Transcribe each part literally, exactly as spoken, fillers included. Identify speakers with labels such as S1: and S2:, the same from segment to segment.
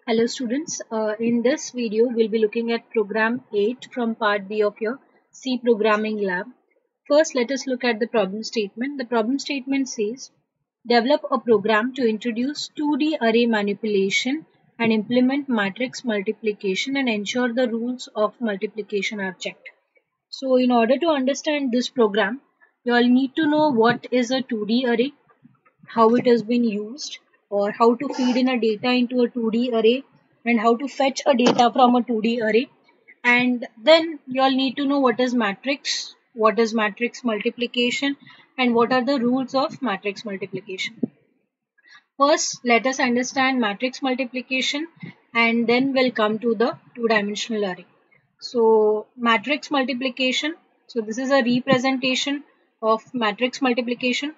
S1: Hello students, uh, in this video we'll be looking at program eight from part B of your C programming lab. First let us look at the problem statement. The problem statement says develop a program to introduce two D array manipulation and implement matrix multiplication and ensure the rules of multiplication are checked. So in order to understand this program, you all need to know what is a two D array, how it has been used, or how to feed in a data into a two D array, and how to fetch a data from a two D array. And then you all need to know what is matrix, what is matrix multiplication, and what are the rules of matrix multiplication. First, let us understand matrix multiplication, and then we'll come to the two-dimensional array. So matrix multiplication, so this is a representation of matrix multiplication.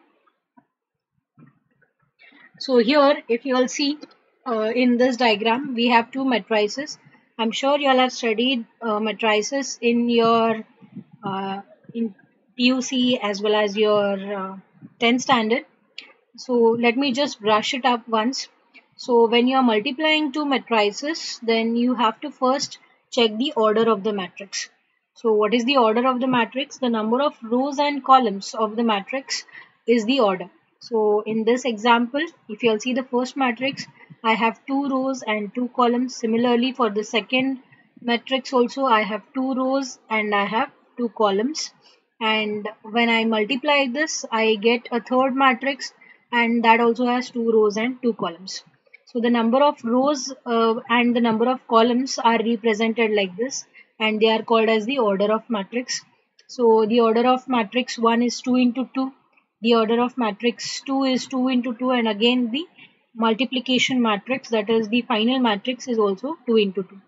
S1: So here, if you all see uh, in this diagram, we have two matrices. I'm sure you all have studied uh, matrices in your uh, in P U C as well as your uh, tenth standard. So let me just brush it up once. So when you are multiplying two matrices, then you have to first check the order of the matrix. So what is the order of the matrix? The number of rows and columns of the matrix is the order. So in this example, if you'll see the first matrix, I have two rows and two columns. Similarly, for the second matrix also, I have two rows and I have two columns. And when I multiply this, I get a third matrix, and that also has two rows and two columns. So the number of rows uh, and the number of columns are represented like this, and they are called as the order of matrix. So the order of matrix one is two into two, the order of matrix two is two into two, and again the multiplication matrix, that is the final matrix, is also two into two.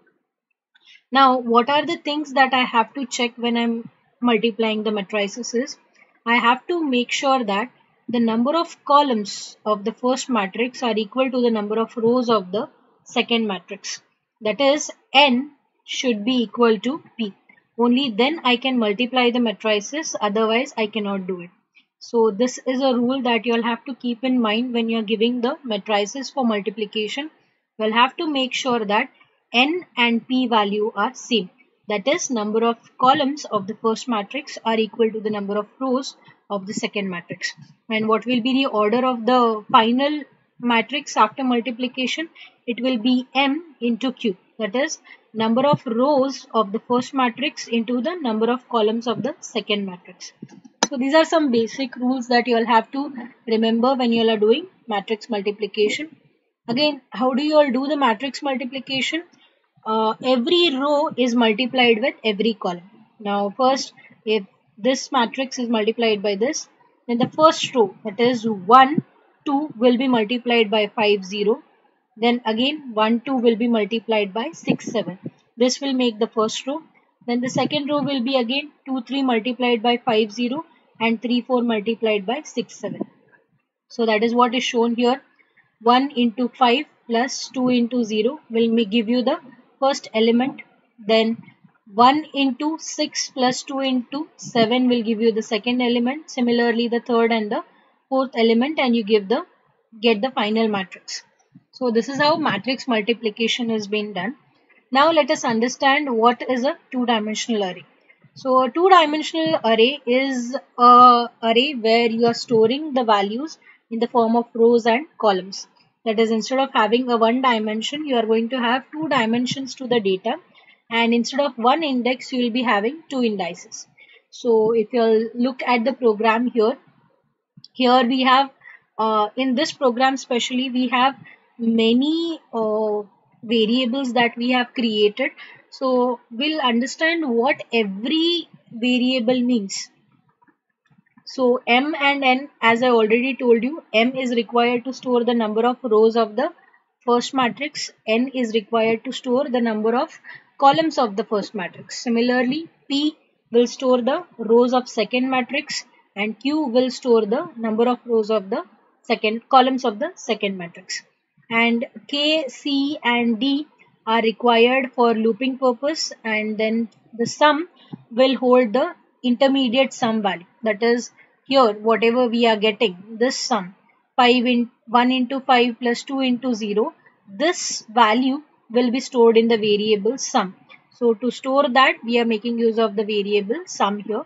S1: Now what are the things that I have to check when I'm multiplying the matrices is, I have to make sure that the number of columns of the first matrix are equal to the number of rows of the second matrix. That is, n should be equal to p. Only then I can multiply the matrices, otherwise I cannot do it. So this is a rule that you'll have to keep in mind when you're giving the matrices for multiplication. You'll have to make sure that n and p value are same. That is, number of columns of the first matrix are equal to the number of rows of the second matrix. And what will be the order of the final matrix after multiplication? It will be m into q. That is, number of rows of the first matrix into the number of columns of the second matrix. So these are some basic rules that you all have to remember when you all are doing matrix multiplication. Again, how do you all do the matrix multiplication? Uh, every row is multiplied with every column. Now first, if this matrix is multiplied by this, then the first row, that is one, two, will be multiplied by five, zero. Then again one, two will be multiplied by six, seven. This will make the first row. Then the second row will be again two, three multiplied by five, zero, and three, four multiplied by six, seven. So that is what is shown here. one into five plus two into zero will give you the first element. Then one into six plus two into seven will give you the second element. Similarly, the third and the fourth element, and you give the get the final matrix. So this is how matrix multiplication is being done. Now let us understand what is a two-dimensional array. So a two-dimensional array is a array where you are storing the values in the form of rows and columns. That is, instead of having a one dimension, you are going to have two dimensions to the data, and instead of one index, you will be having two indices. So if you look at the program here, here we have, uh, in this program especially, we have many uh, variables that we have created. So we'll understand what every variable means. So m and n, as I already told you, m is required to store the number of rows of the first matrix, n is required to store the number of columns of the first matrix. Similarly, p will store the rows of second matrix, and q will store the number of rows of the second columns of the second matrix. And k, c and d are required for looping purpose, and then the sum will hold the intermediate sum value. That is, here whatever we are getting, this sum, five in one into five plus two into zero, this value will be stored in the variable sum. So to store that, we are making use of the variable sum here.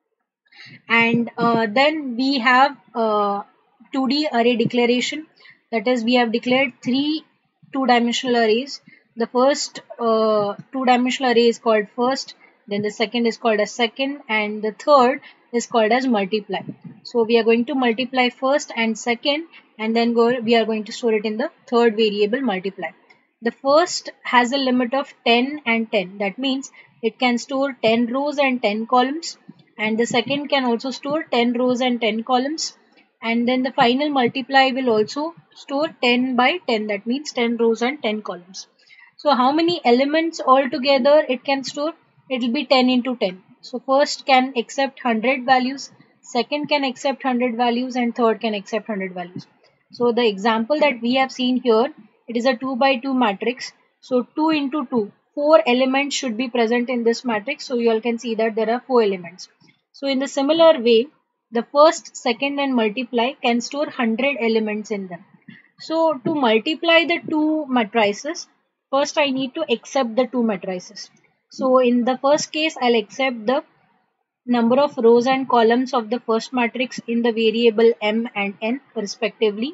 S1: And uh, then we have uh, two D array declaration. That is, we have declared three two-dimensional arrays. The first uh, two-dimensional array is called first, then the second is called as second, and the third is called as multiply. So we are going to multiply first and second, and then go, we are going to store it in the third variable multiply. The first has a limit of ten and ten. That means it can store ten rows and ten columns, and the second can also store ten rows and ten columns, and then the final multiply will also store ten by ten. That means ten rows and ten columns. So how many elements altogether it can store? It will be ten into ten. So first can accept one hundred values, second can accept one hundred values, and third can accept one hundred values. So the example that we have seen here, it is a two by two matrix. So two into two, four elements should be present in this matrix. So you all can see that there are four elements. So in the similar way, the first, second and multiply can store one hundred elements in them. So to multiply the two matrices, first I need to accept the two matrices. So in the first case, I'll accept the number of rows and columns of the first matrix in the variable m and n respectively.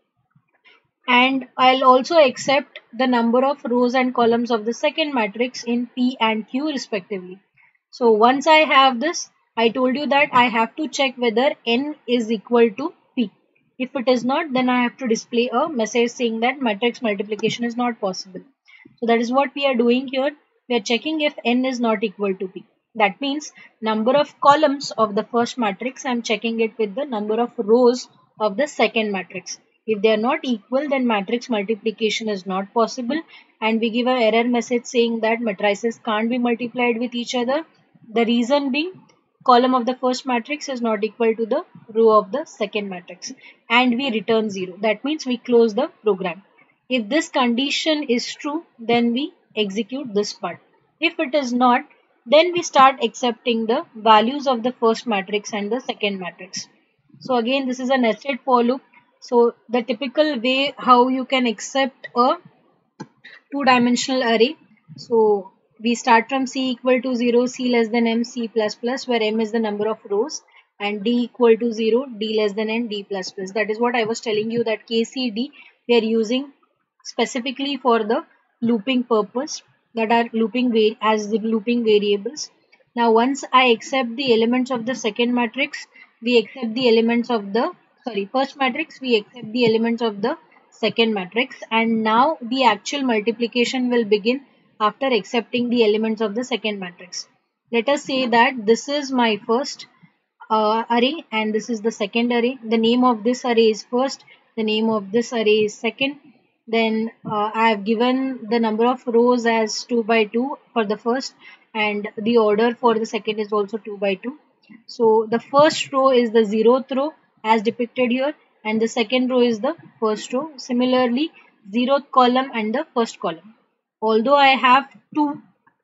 S1: And I'll also accept the number of rows and columns of the second matrix in P and Q respectively. So once I have this, I told you that I have to check whether n is equal to P. If it is not, then I have to display a message saying that matrix multiplication is not possible. So that is what we are doing here. We are checking if n is not equal to P. That means number of columns of the first matrix, I am checking it with the number of rows of the second matrix. If they are not equal, then matrix multiplication is not possible, and we give an error message saying that matrices can't be multiplied with each other. The reason being, column of the first matrix is not equal to the row of the second matrix, and we return zero. That means we close the program. If this condition is true, then we execute this part. If it is not, then we start accepting the values of the first matrix and the second matrix. So again, this is a nested for loop. So the typical way how you can accept a two-dimensional array. So we start from C equal to zero, C less than M, C plus plus, where M is the number of rows, and D equal to zero, D less than N, D plus plus. That is what I was telling you, that K C D we are using specifically for the looping purpose, that are looping as the looping variables. Now once I accept the elements of the second matrix, we accept the elements of the sorry first matrix, we accept the elements of the second matrix, and now the actual multiplication will begin after accepting the elements of the second matrix. Let us say that this is my first uh, array and this is the second array. The name of this array is first, the name of this array is second. Then uh, I have given the number of rows as two by two for the first, and the order for the second is also two by two. So the first row is the zeroth row as depicted here, and the second row is the first row. Similarly, zeroth column and the first column. Although I have two,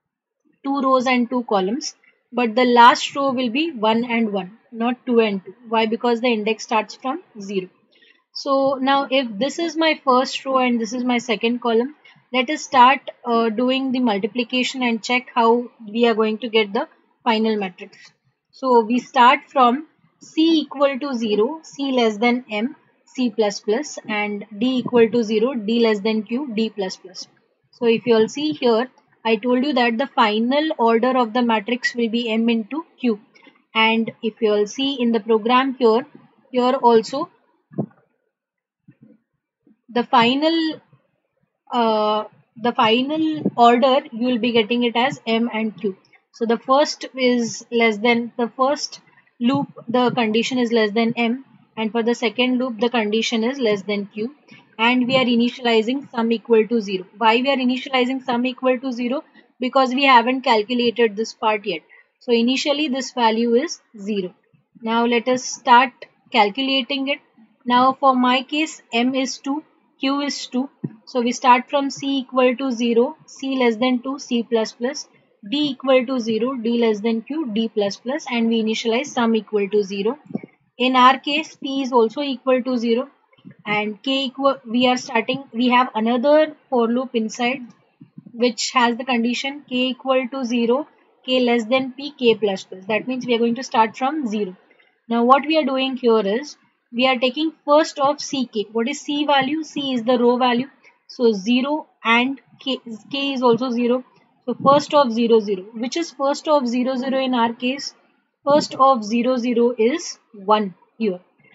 S1: two rows and two columns, but the last row will be one and one, not two and two. Why? Because the index starts from zero. So now if this is my first row and this is my second column, let us start uh, doing the multiplication and check how we are going to get the final matrix. So we start from C equal to zero, C less than M, C plus plus, and D equal to zero, D less than Q, D plus plus. So if you all see here, I told you that the final order of the matrix will be M into Q. And if you all see in the program here, here also the final uh, the final order you will be getting it as M and Q. So the first is less than the first loop, the condition is less than M, and for the second loop the condition is less than Q, and we are initializing sum equal to zero. Why we are initializing sum equal to zero? Because we haven't calculated this part yet. So initially this value is zero. Now let us start calculating it. Now for my case, M is two, Q is two. So we start from C equal to zero, C less than two, C plus plus, D equal to zero, D less than Q, D plus plus, and we initialize sum equal to zero. In our case, P is also equal to zero, and K equal, we are starting, we have another for loop inside. which has the condition k equal to zero, k less than p, k plus plus. That means we are going to start from zero. Now what we are doing here is we are taking first of ck. What is c value? C is the row value. So zero and k, k is also zero. So first of zero zero. Which is first of zero zero in our case? First of zero zero is one here.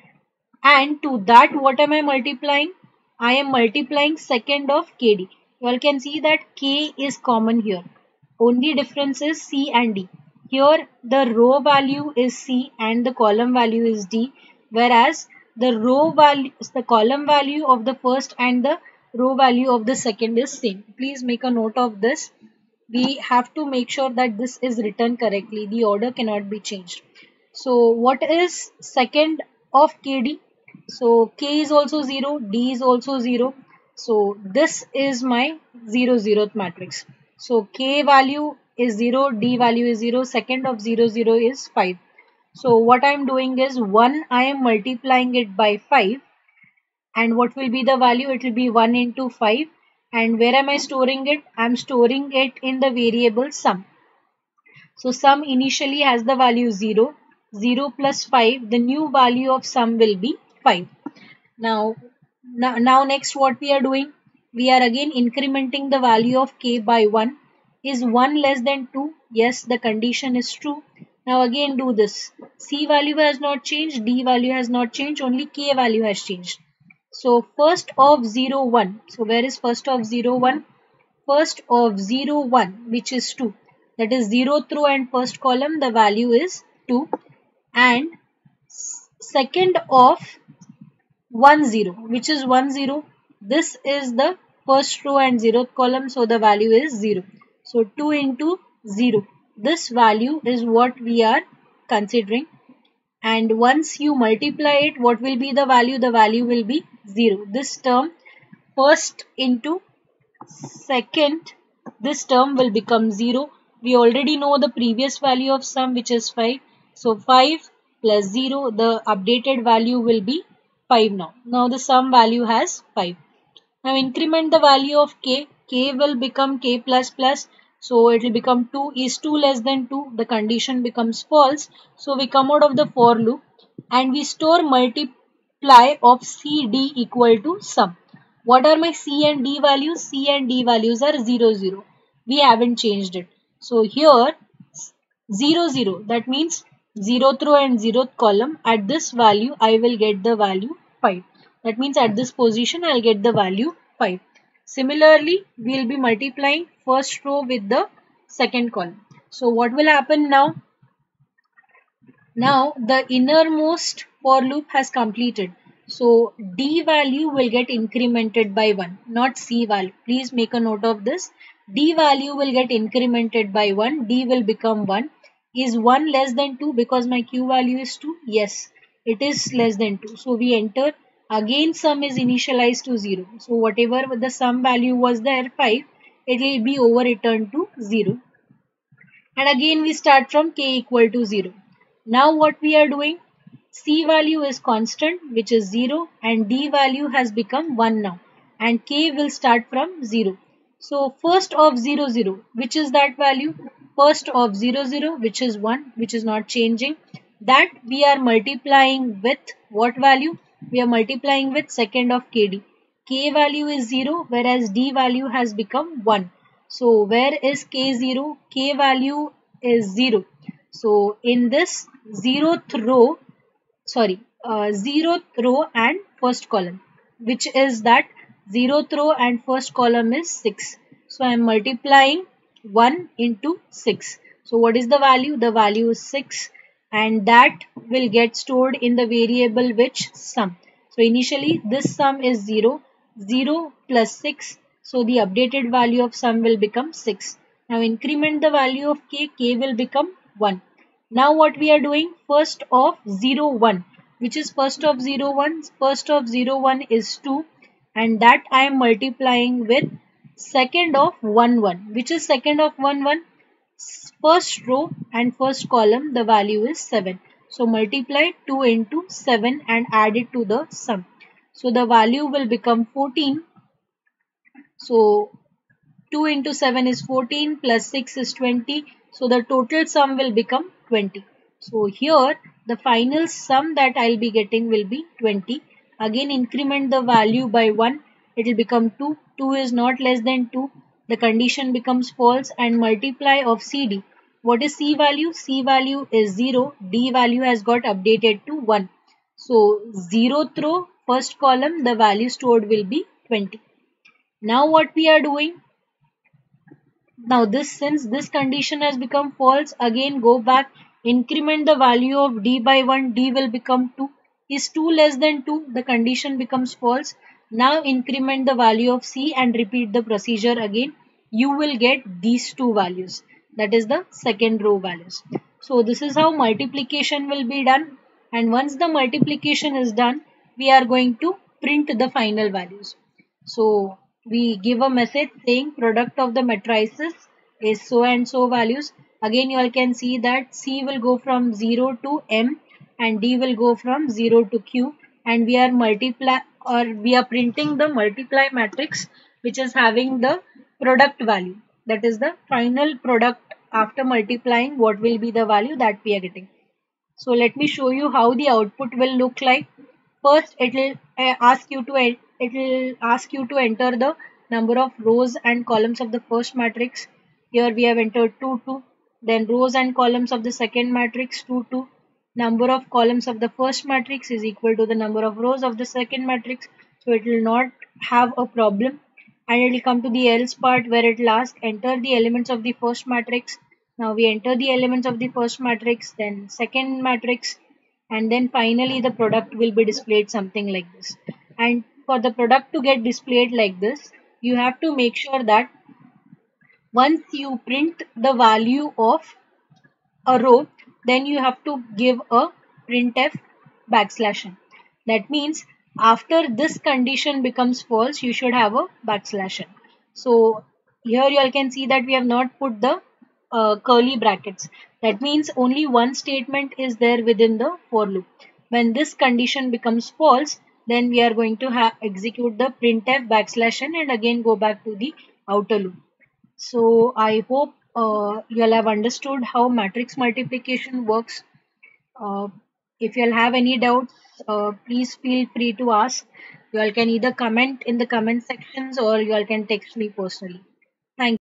S1: And to that what am I multiplying? I am multiplying second of kd. You all can see that k is common here. Only difference is c and d. Here the row value is c and the column value is d, whereas the row value, the column value of the first and the row value of the second is same. Please make a note of this. We have to make sure that this is written correctly. The order cannot be changed. So what is second of kd? So k is also zero, d is also zero. So this is my zero zeroth matrix. So k value is zero, d value is zero, second of zero zero is five. So what I am doing is one, I am multiplying it by five. And what will be the value? It will be one into five. And where am I storing it? I am storing it in the variable sum. So sum initially has the value zero. zero plus five, the new value of sum will be five. Now, now, now next what we are doing? We are again incrementing the value of k by one. Is one less than two? Yes, the condition is true. Now again do this. C value has not changed, D value has not changed, only K value has changed. So first of zero, one. So where is first of zero, one? First of zero, one, which is two. That is zeroth row and first column, the value is two. And second of one, zero, which is one, zero. This is the first row and zeroth column, so the value is zero. So two into zero. This value is what we are considering. And once you multiply it, what will be the value? The value will be zero. This term, first into second, this term will become zero. We already know the previous value of sum, which is five. So five plus zero, the updated value will be five now. Now the sum value has five. Now increment the value of k. K will become k plus plus. So it will become two. Is two less than two? The condition becomes false. So we come out of the for loop and we store multiply of c, d equal to sum. What are my c and d values? C and d values are zero, zero. We haven't changed it. So here zero, zero. That means zeroth row and zeroth column. At this value, I will get the value five. That means at this position, I'll get the value five. Similarly, we'll be multiplying first row with the second column. So what will happen now? Now the innermost for loop has completed. So D value will get incremented by one, not C value. Please make a note of this. D value will get incremented by one. D will become one. Is one less than two because my Q value is two? Yes, it is less than two. So we enter. Again sum is initialized to zero. So whatever the sum value was there, five, it will be over returned to zero. And again we start from k equal to zero. Now what we are doing? C value is constant, which is zero, and D value has become one now. And K will start from zero. So first of zero, zero, which is that value? First of zero, zero, which is one, which is not changing. That we are multiplying with what value? We are multiplying with second of K D. K value is zero, whereas D value has become one. So where is K zero? K value is zero. So in this zeroth row, sorry, uh, zeroth row and first column, which is that zeroth row and first column is six. So I am multiplying one into six. So what is the value? The value is six, and that will get stored in the variable which sum. So initially this sum is zero, zero plus six. So the updated value of sum will become six. Now increment the value of k, k will become one. Now what we are doing? First of zero, one, which is first of zero, one. First of zero, one is two, and that I am multiplying with second of one, one, which is second of one, one. First row and first column, the value is seven. So multiply two into seven and add it to the sum. So the value will become fourteen. So two into seven is fourteen plus six is twenty. So the total sum will become twenty. So here the final sum that I'll be getting will be twenty. Again increment the value by one. It will become two. two is not less than two. The condition becomes false and multiply of C D. What is C value? C value is zero. D value has got updated to one. So zeroth row, first column, the value stored will be twenty. Now what we are doing? Now this, since this condition has become false, again go back, increment the value of D by one, D will become two. Is two less than two? The condition becomes false. Now increment the value of C and repeat the procedure again. You will get these two values. That is the second row values. So this is how multiplication will be done. And once the multiplication is done, we are going to print the final values. So we give a message saying product of the matrices is so and so values. Again you all can see that C will go from zero to M and D will go from zero to Q, and we are multiply or we are printing the multiply matrix which is having the product value. That is the final product after multiplying, what will be the value that we are getting. So let me show you how the output will look like. First, it will uh, ask you to it will ask you to enter the number of rows and columns of the first matrix. Here we have entered two, two. Then rows and columns of the second matrix, two, two. Number of columns of the first matrix is equal to the number of rows of the second matrix. So it will not have a problem. And it will come to the else part where it will ask enter the elements of the first matrix. Now we enter the elements of the first matrix, then second matrix, and then finally the product will be displayed something like this. And for the product to get displayed like this, you have to make sure that once you print the value of a row, then you have to give a printf backslash n. That means after this condition becomes false, you should have a backslash n. So here you all can see that we have not put the uh, curly brackets. That means only one statement is there within the for loop. When this condition becomes false, then we are going to have execute the printf backslash n and again go back to the outer loop. So I hope uh, you all have understood how matrix multiplication works. Uh, if you all have any doubts, uh, please feel free to ask. You all can either comment in the comment sections or you all can text me personally. Thank you.